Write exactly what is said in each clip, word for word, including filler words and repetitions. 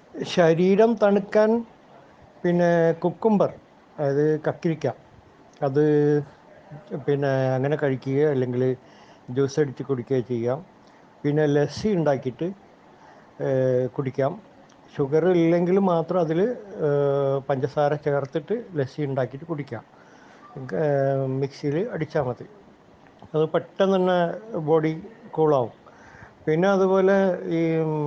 ശരീരം തണുക്കാൻ പിന്നെ കുക്കുംബർ, അതായത് കക്കിരിക്ക, അത് പിന്നെ അങ്ങനെ കഴിക്കുകയോ അല്ലെങ്കിൽ ജ്യൂസ് അടിച്ച് കുടിക്കുകയോ ചെയ്യാം. പിന്നെ ലസ്സി ഉണ്ടാക്കിയിട്ട് കുടിക്കാം. ഷുഗർ ഇല്ലെങ്കിൽ മാത്രം അതിൽ പഞ്ചസാര ചേർത്തിട്ട് ലസ്സി ഉണ്ടാക്കിയിട്ട് കുടിക്കാം. മിക്സിയിൽ അടിച്ചാൽ മതി. അത് പെട്ടെന്ന് തന്നെ ബോഡി കൂളാവും. പിന്നെ അതുപോലെ ഈ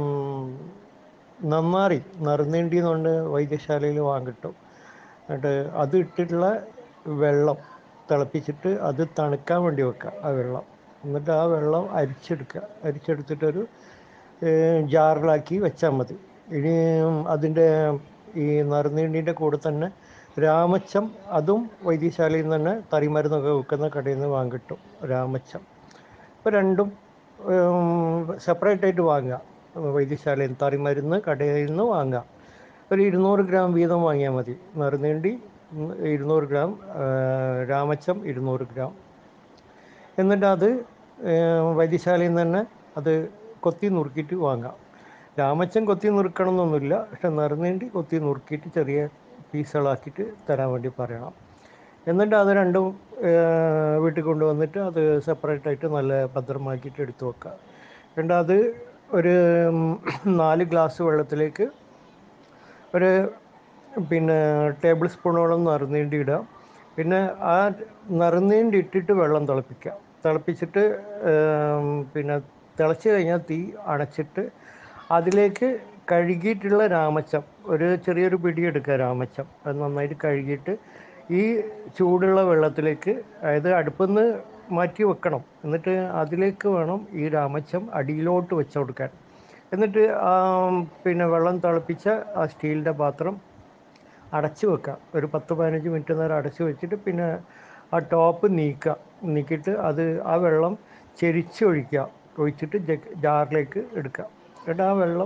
നന്നാറി, നറുനീണ്ടി എന്നുകൊണ്ട് വൈദ്യശാലയിൽ വാങ്ങിട്ടും, എന്നിട്ട് അത് ഇട്ടിട്ടുള്ള വെള്ളം തിളപ്പിച്ചിട്ട് അത് തണുക്കാൻ വേണ്ടി വെക്കുക ആ വെള്ളം. എന്നിട്ട് ആ വെള്ളം അരിച്ചെടുക്കുക. അരിച്ചെടുത്തിട്ടൊരു ജാറിലാക്കി വെച്ചാൽ മതി. ഇനി അതിൻ്റെ ഈ നറുനീണ്ടീൻ്റെ കൂടെ തന്നെ രാമച്ചം, അതും വൈദ്യശാലയിൽ നിന്ന് തന്നെ തറിമരുന്നൊക്കെ വിൽക്കുന്ന കടയിൽ നിന്ന് വാങ്ങിക്കിട്ടും രാമച്ചം. ഇപ്പോൾ രണ്ടും സെപ്പറേറ്റ് ആയിട്ട് വാങ്ങുക. വൈദ്യശാലയിൽ തറിമരുന്ന് കടയിൽ നിന്ന് വാങ്ങുക. ഒരു ഇരുന്നൂറ് ഗ്രാം വീതം വാങ്ങിയാൽ മതി. നറുനീണ്ടി ഇരുന്നൂറ് ഗ്രാം, രാമച്ചം ഇരുന്നൂറ് ഗ്രാം. എന്നിട്ട് അത് വൈദ്യശാലയിൽ നിന്ന് തന്നെ അത് കൊത്തി നുറുക്കിയിട്ട് വാങ്ങാം. രാമച്ചം കൊത്തി നുറുക്കണം എന്നൊന്നുമില്ല, പക്ഷെ നറുനീണ്ടി കൊത്തി നുറുക്കിയിട്ട് ചെറിയ പീസുകളാക്കിയിട്ട് തരാൻ വേണ്ടി പറയണം. എന്നിട്ട് അത് രണ്ടും വീട്ടിൽ കൊണ്ടുവന്നിട്ട് അത് സെപ്പറേറ്റ് ആയിട്ട് നല്ല ഭദ്രമാക്കിയിട്ട് എടുത്തു വെക്കുക. എന്നിട്ട് അത് ഒരു നാല് ഗ്ലാസ് വെള്ളത്തിലേക്ക് ഒരു പിന്നെ ടേബിൾ സ്പൂണോളം നറുനീണ്ടി ഇടുക. പിന്നെ ആ നറുനീണ്ടി ഇട്ടിട്ട് വെള്ളം തിളപ്പിക്കുക. തിളപ്പിച്ചിട്ട് പിന്നെ തിളച്ച് കഴിഞ്ഞാൽ തീ അടച്ചിട്ട് അതിലേക്ക് കഴുകിയിട്ടുള്ള രാമച്ചം, ഒരു ചെറിയൊരു പിടി എടുക്കുക രാമച്ചം. അത് നന്നായിട്ട് കഴുകിയിട്ട് ഈ ചൂടുള്ള വെള്ളത്തിലേക്ക്, അതായത് അടുപ്പിൽ നിന്ന് മാറ്റി വെക്കണം. എന്നിട്ട് അതിലേക്ക് വേണം ഈ രാമച്ചം അടിയിലോട്ട് വെച്ച് കൊടുക്കാൻ. എന്നിട്ട് പിന്നെ വെള്ളം തിളപ്പിച്ച ആ സ്റ്റീലിൻ്റെ പാത്രം അടച്ചു വെക്കുക. ഒരു പത്ത് പതിനഞ്ച് മിനിറ്റ് നേരം അടച്ചു വെച്ചിട്ട് പിന്നെ ആ ടോപ്പ് നീക്കുക. നീക്കിയിട്ട് അത് ആ വെള്ളം ചെരിച്ചൊഴിക്കുക. ഒഴിച്ചിട്ട് ജഗ് ജാറിലേക്ക് എടുക്കുക. എന്നിട്ട് ആ വെള്ളം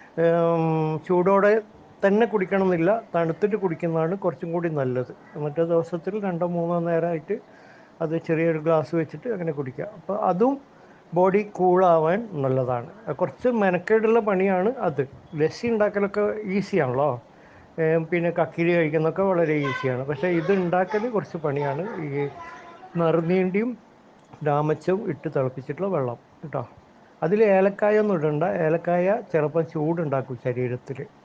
ചൂടോടെ തന്നെ കുടിക്കണം എന്നില്ല, തണുത്തിട്ട് കുടിക്കുന്നതാണ് കുറച്ചും കൂടി നല്ലത്. എന്നിട്ട് ദിവസത്തിൽ രണ്ടോ മൂന്നോ നേരമായിട്ട് അത് ചെറിയൊരു ഗ്ലാസ് വെച്ചിട്ട് അങ്ങനെ കുടിക്കുക. അപ്പോൾ അതും ബോഡി കൂളാവാൻ നല്ലതാണ്. കുറച്ച് മെനക്കേടുള്ള പണിയാണ് അത്. ലസ്സി ഉണ്ടാക്കലൊക്കെ ഈസിയാണല്ലോ, പിന്നെ കക്കിരി കഴിക്കുന്നതൊക്കെ വളരെ ഈസിയാണ്. പക്ഷേ ഇത് ഉണ്ടാക്കൽ കുറച്ച് പണിയാണ്. ഈ നറുനീണ്ടിയും രാമച്ചവും ഇട്ട് തിളപ്പിച്ചിട്ടുള്ള വെള്ളം കേട്ടോ. അതിൽ ഏലക്കായ ഒന്നും ഇടണ്ട. ഏലക്കായ ചിലപ്പോൾ ചൂടുണ്ടാക്കും ശരീരത്തിൽ.